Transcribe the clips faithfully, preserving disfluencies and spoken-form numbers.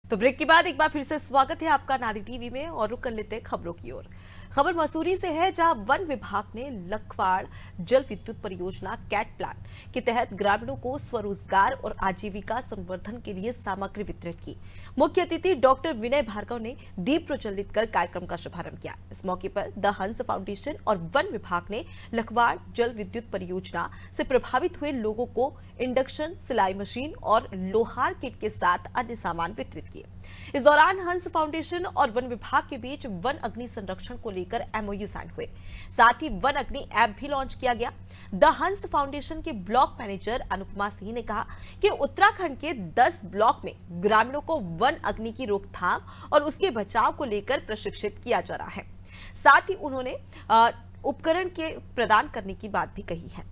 तो ब्रेक के बाद एक बार फिर से स्वागत है आपका नादी टीवी में और रुक कर लेते हैं खबरों की ओर। खबर मसूरी से है, जहां वन विभाग ने लखवाड़ जल विद्युत परियोजना कैट प्लान के तहत ग्रामीणों को स्वरोजगार और आजीविका संवर्धन के लिए सामग्री वितरित की। मुख्य अतिथि डॉक्टर विनय भार्गव ने दीप प्रज्वलित कर कार्यक्रम का शुभारंभ किया। इस मौके पर द हंस फाउंडेशन और वन विभाग ने लखवाड़ जल विद्युत परियोजना से प्रभावित हुए लोगों को इंडक्शन, सिलाई मशीन और लोहार किट के साथ अन्य सामान वितरित किए। इस दौरान हंस फाउंडेशन और वन विभाग के बीच वन अग्नि संरक्षण को लेकर एमओयू साइन हुए। साथ ही वन अग्नि ऐप भी लॉन्च किया गया। द हंस फाउंडेशन के ब्लॉक मैनेजर अनुपमा सिंह ने कहा कि उत्तराखंड के दस ब्लॉक में ग्रामीणों को वन अग्नि की रोकथाम और उसके बचाव को लेकर प्रशिक्षित किया जा रहा है। साथ ही उन्होंने उपकरण के प्रदान करने की बात भी कही है।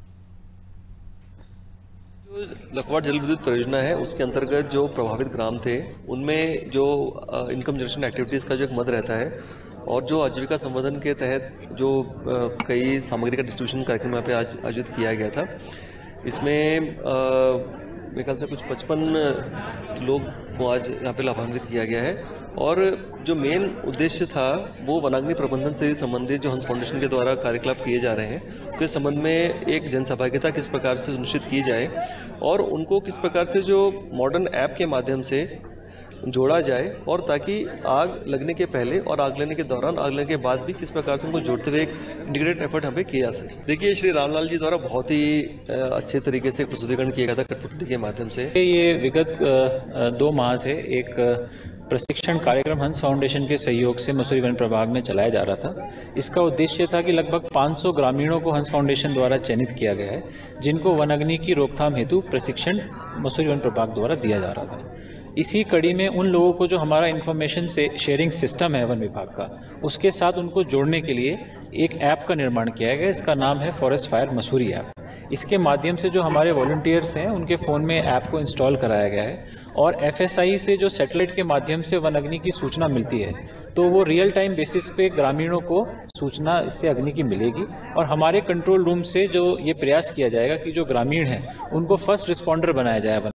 जो लखवाड़ जल विद्युत परियोजना है उसके अंतर्गत जो प्रभावित ग्राम थे उनमें जो इनकम जनरेशन एक्टिविटीज़ का जो एक मद रहता है और जो आजीविका संवर्धन के तहत जो कई सामग्री का डिस्ट्रीब्यूशन कार्यक्रम यहाँ पे आज आयोजित किया गया था। इसमें मेरे ख्याल से कुछ पचपन लोग को आज यहाँ पे लाभान्वित किया गया है और जो मेन उद्देश्य था वो वनाग्नि प्रबंधन से संबंधित जो हंस फाउंडेशन के द्वारा कार्यकलाप किए जा रहे हैं उसके संबंध में एक जनसहभागिता किस प्रकार से सुनिश्चित की जाए और उनको किस प्रकार से जो मॉडर्न ऐप के माध्यम से जोड़ा जाए और ताकि आग लगने के पहले और आग लगने के दौरान, आग लगने के बाद भी किस प्रकार से उनको जोड़ते हुए एक इंटीग्रेटेड एफर्ट हमें किया जा सके। देखिए, श्री रामलाल जी द्वारा बहुत ही अच्छे तरीके से प्रस्तुतिकरण किया गया था कठपुतली के माध्यम से। ये विगत दो माह से एक प्रशिक्षण कार्यक्रम हंस फाउंडेशन के सहयोग से मसूरी वन प्रभाग में चलाया जा रहा था। इसका उद्देश्य था कि लगभग पाँच सौ ग्रामीणों को हंस फाउंडेशन द्वारा चयनित किया गया है, जिनको वन अग्नि की रोकथाम हेतु प्रशिक्षण मसूरी वन प्रभाग द्वारा दिया जा रहा था। इसी कड़ी में उन लोगों को जो हमारा इंफॉर्मेशन से शेयरिंग सिस्टम है वन विभाग का, उसके साथ उनको जोड़ने के लिए एक ऐप का निर्माण किया गया। इसका नाम है फॉरेस्ट फायर मसूरी ऐप। इसके माध्यम से जो हमारे वॉलंटियर्स हैं उनके फ़ोन में ऐप को इंस्टॉल कराया गया है और एफएसआई से जो सैटेलाइट के माध्यम से वन अग्नि की सूचना मिलती है तो वो रियल टाइम बेसिस पे ग्रामीणों को सूचना इससे अग्नि की मिलेगी और हमारे कंट्रोल रूम से जो ये प्रयास किया जाएगा कि जो ग्रामीण हैं उनको फर्स्ट रिस्पॉन्डर बनाया जाए।